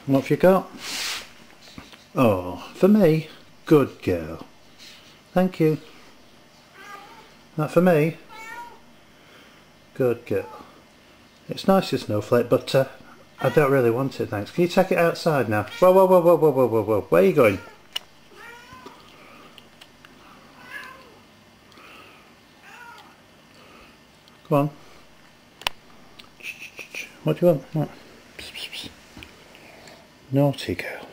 What have you got? Oh, for me? Good girl. Thank you. That for me? Good girl. It's nice, your Snowflake, but I don't really want it, thanks. Can you take it outside now? Whoa, whoa, whoa, whoa, whoa, whoa, whoa, whoa. Where are you going? Come on. What do you want? What? Naughty girl.